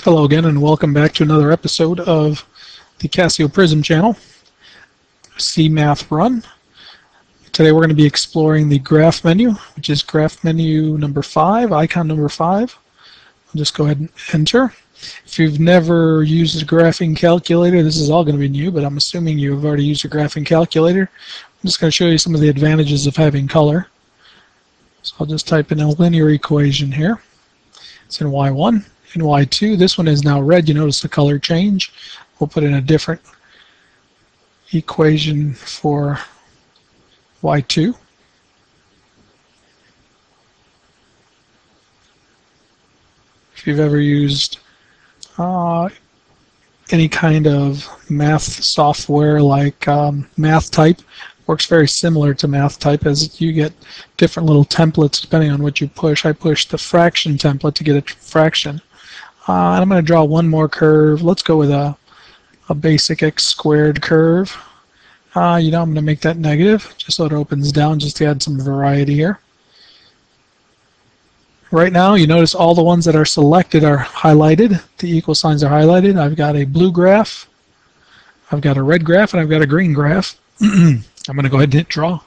Hello again and welcome back to another episode of the Casio PRIZM channel, C Math Run. Today we're going to be exploring the graph menu, which is graph menu number 5, icon number 5. I'll just go ahead and enter. If you've never used a graphing calculator, this is all going to be new, but I'm assuming you've already used a graphing calculator. I'm just going to show you some of the advantages of having color. So I'll just type in a linear equation here. It's in Y1. In Y2, this one is now red. You notice the color change. We'll put in a different equation for Y2. If you've ever used any kind of math software like MathType, works very similar to MathType, as you get different little templates depending on what you push. I pushed the fraction template to get a fraction. And I'm going to draw one more curve. Let's go with a basic x squared curve. I'm going to make that negative just so it opens down, just to add some variety here. Right now, you notice all the ones that are selected are highlighted. The equal signs are highlighted. I've got a blue graph, I've got a red graph, and I've got a green graph. I'm going to go ahead and hit draw.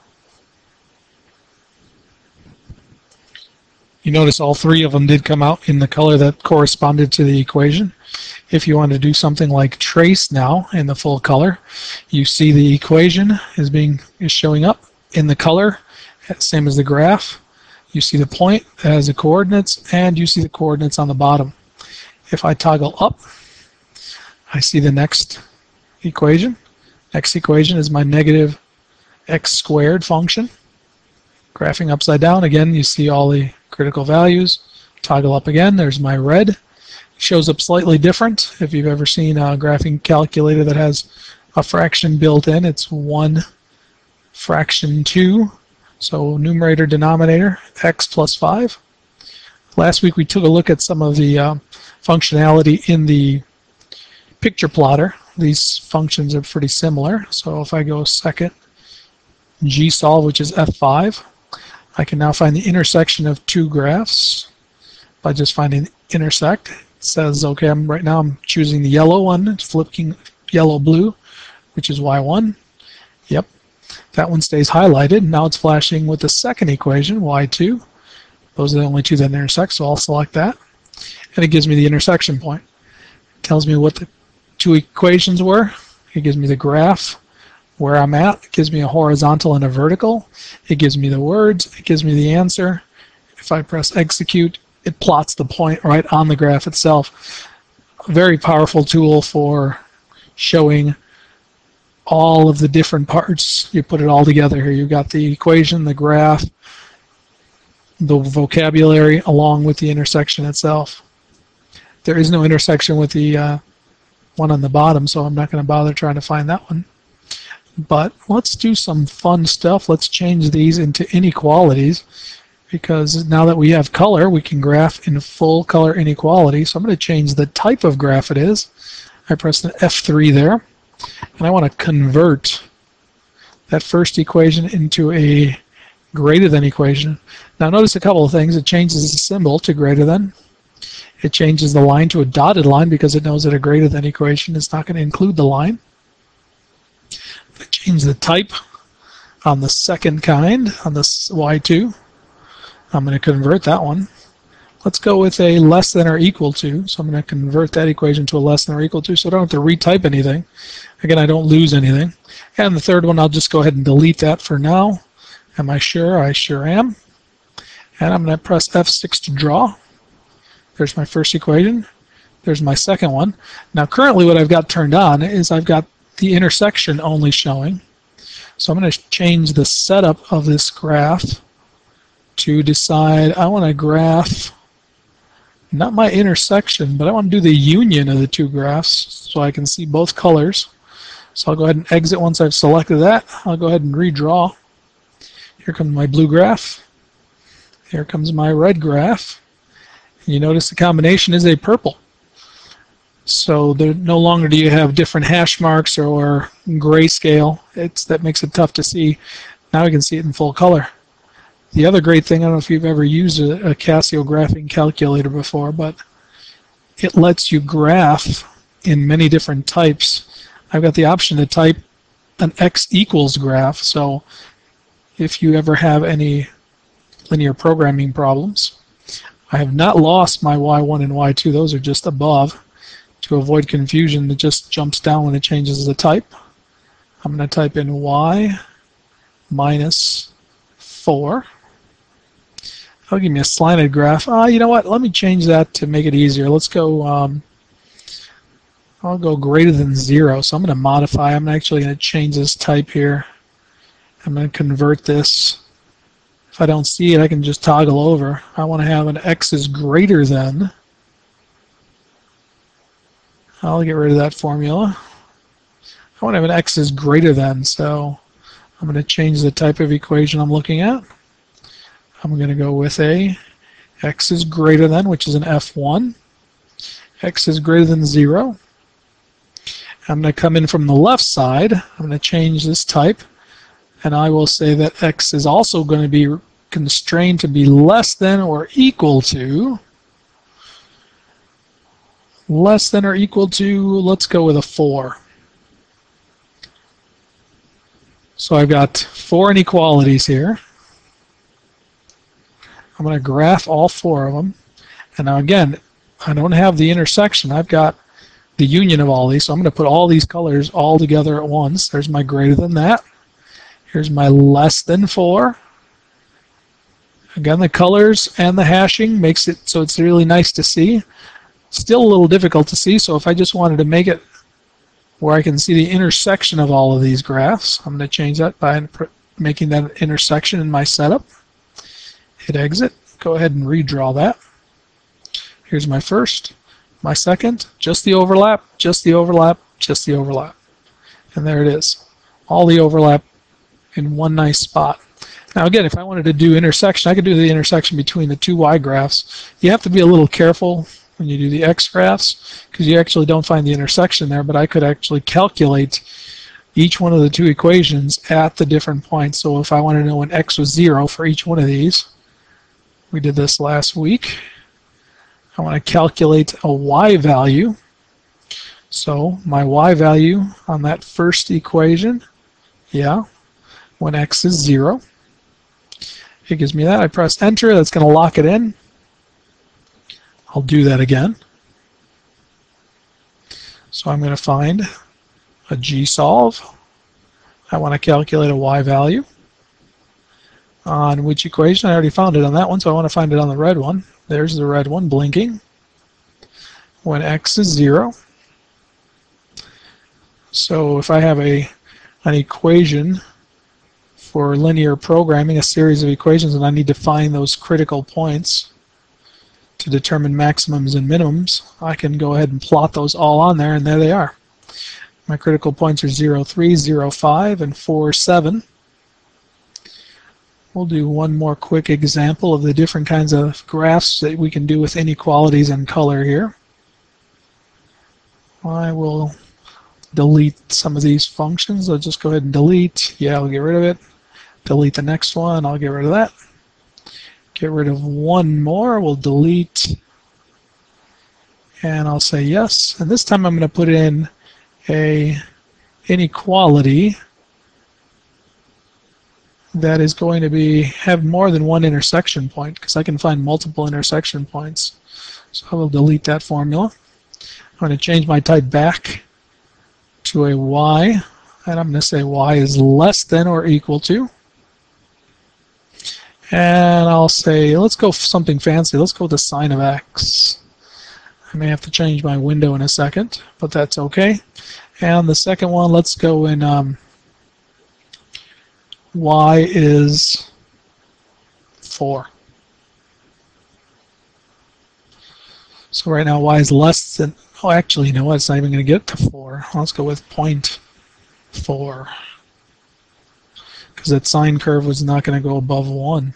You notice all three of them did come out in the color that corresponded to the equation. If you want to do something like trace now in the full color, you see the equation is showing up in the color, same as the graph. You see the point that has the coordinates, and you see the coordinates on the bottom. If I toggle up, I see the next equation. Next equation is my negative x squared function. Graphing upside down, again, you see all the critical values. Toggle up again, there's my red. It shows up slightly different. If you've ever seen a graphing calculator that has a fraction built in, it's 1 fraction 2. So numerator, denominator, x plus 5. Last week we took a look at some of the functionality in the picture plotter. These functions are pretty similar. So if I go second GSolve, which is F5, I can now find the intersection of two graphs by just finding intersect. It says, okay, right now I'm choosing the yellow one. It's flipping yellow-blue, which is Y1. Yep, that one stays highlighted. Now it's flashing with the second equation, Y2. Those are the only two that intersect, so I'll select that. And it gives me the intersection point. It tells me what the two equations were. It gives me the graph, where I'm at. It gives me a horizontal and a vertical. It gives me the words. It gives me the answer. If I press execute, it plots the point right on the graph itself. A very powerful tool for showing all of the different parts. You put it all together here. You've got the equation, the graph, the vocabulary, along with the intersection itself. There is no intersection with the one on the bottom, so I'm not going to bother trying to find that one. But let's do some fun stuff. Let's change these into inequalities, because now that we have color, we can graph in full color inequality. So I'm going to change the type of graph it is. I press the F3 there, and I want to convert that first equation into a greater than equation. Now notice a couple of things. It changes the symbol to greater than. It changes the line to a dotted line because it knows that a greater than equation is not going to include the line. I change the type on the second kind, on this Y2. I'm going to convert that one. Let's go with a less than or equal to. So I'm going to convert that equation to a less than or equal to, so I don't have to retype anything. Again, I don't lose anything. And the third one, I'll just go ahead and delete that for now. Am I sure? I sure am. And I'm going to press F6 to draw. There's my first equation. There's my second one. Now currently what I've got turned on is I've got the intersection only showing. So I'm going to change the setup of this graph to decide I want to graph not my intersection, but I want to do the union of the two graphs so I can see both colors. So I'll go ahead and exit once I've selected that. I'll go ahead and redraw. Here comes my blue graph. Here comes my red graph. You notice the combination is a purple. So there, no longer do you have different hash marks or grayscale. That makes it tough to see. Now we can see it in full color. The other great thing, I don't know if you've ever used a Casio graphing calculator before, but it lets you graph in many different types. I've got the option to type an x equals graph, so if you ever have any linear programming problems. I have not lost my y1 and y2, those are just above. To avoid confusion, it just jumps down when it changes the type. I'm going to type in y minus 4. That'll give me a slanted graph. You know what, let me change that to make it easier. Let's go, I'll go greater than 0, so I'm going to modify. I'm actually going to change this type here. I'm going to convert this. If I don't see it, I can just toggle over. I want to have an x is greater than. I'll get rid of that formula. I want to have an x is greater than, so I'm going to change the type of equation I'm looking at. I'm going to go with a x is greater than, which is an F1. X is greater than 0. I'm going to come in from the left side. I'm going to change this type, and I will say that x is also going to be constrained to be less than or equal to, let's go with a 4. So I've got 4 inequalities here. I'm going to graph all 4 of them. And now again, I don't have the intersection. I've got the union of all these. So I'm going to put all these colors all together at once. There's my greater than that. Here's my less than 4. Again, the colors and the hashing makes it so it's really nice to see. Still a little difficult to see, so if I just wanted to make it where I can see the intersection of all of these graphs, I'm going to change that by making that intersection in my setup. Hit exit. Go ahead and redraw that. Here's my first, my second, just the overlap, just the overlap, just the overlap. And there it is. All the overlap in one nice spot. Now again, if I wanted to do intersection, I could do the intersection between the two y graphs. You have to be a little careful when you do the x graphs because you actually don't find the intersection there, but I could actually calculate each one of the two equations at the different points. So if I wanted to know when x was 0 for each one of these, we did this last week. I want to calculate a y value. So my y value on that first equation, when x is 0. It gives me that. I press enter. That's going to lock it in. I'll do that again. So I'm going to find a g-solve. I want to calculate a y value. On which equation? I already found it on that one, so I want to find it on the red one. There's the red one blinking. When x is 0. So if I have an equation for linear programming, a series of equations, and I need to find those critical points to determine maximums and minimums, I can go ahead and plot those all on there, and there they are. My critical points are 0, 3, 0, 5, and 4, 7. We'll do one more quick example of the different kinds of graphs that we can do with inequalities and color here. I will delete some of these functions. I'll just go ahead and delete. Yeah, I'll get rid of it. Delete the next one. I'll get rid of that. Get rid of one more. We'll delete. And I'll say yes. And this time I'm going to put in a inequality that is going to have more than one intersection point because I can find multiple intersection points. So I will delete that formula. I'm going to change my type back to a y, and I'm going to say y is less than or equal to. And I'll say, let's go for something fancy. Let's go with the sine of x. I may have to change my window in a second, but that's okay. And the second one, let's go in y is 4. So right now y is less than, oh actually you know what, it's not even going to get to 4. Let's go with 0.4 because that sine curve was not going to go above 1.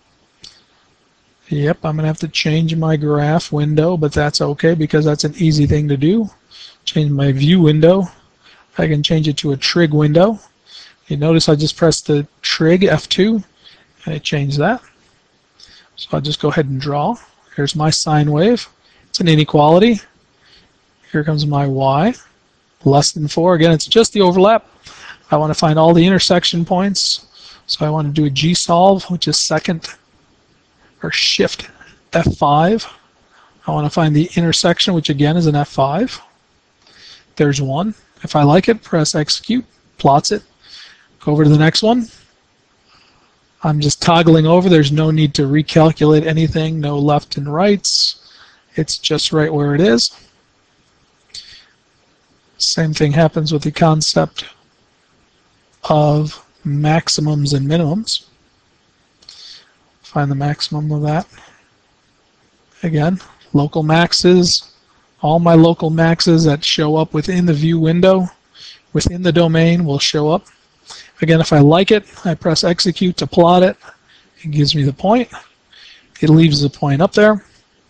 Yep, I'm going to have to change my graph window, but that's okay because that's an easy thing to do. Change my view window. I can change it to a trig window. You notice I just pressed the trig F2 and it changed that. So I'll just go ahead and draw. Here's my sine wave. It's an inequality. Here comes my y, less than 4. Again, it's just the overlap. I want to find all the intersection points. So I want to do a G-solve, which is Shift F5. I want to find the intersection, which again is an F5. There's one. If I like it, press execute, plots it. Go over to the next one. I'm just toggling over. There's no need to recalculate anything, no left and rights. It's just right where it is. Same thing happens with the concept of maximums and minimums. Find the maximum of that. Again, local maxes, all my local maxes that show up within the view window, within the domain will show up. Again, if I like it, I press execute to plot it. It gives me the point. It leaves the point up there.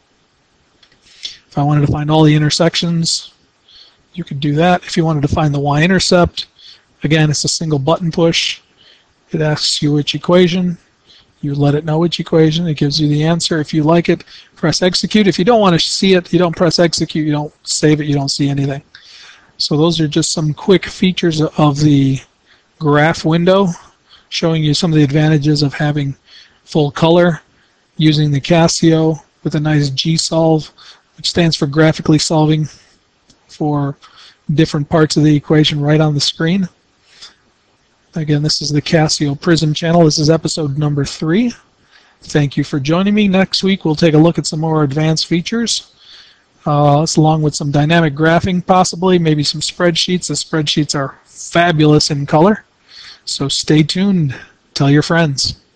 If I wanted to find all the intersections, you could do that. If you wanted to find the y-intercept, again, it's a single button push. It asks you which equation. You let it know which equation. It gives you the answer. If you like it, press execute. If you don't want to see it, you don't press execute. You don't save it. You don't see anything. So those are just some quick features of the graph window, showing you some of the advantages of having full color, using the Casio with a nice G-solve, which stands for graphically solving for different parts of the equation right on the screen. Again, this is the Casio PRIZM channel. This is episode number 3. Thank you for joining me. Next week we'll take a look at some more advanced features, along with some dynamic graphing possibly, maybe some spreadsheets. The spreadsheets are fabulous in color. So stay tuned. Tell your friends.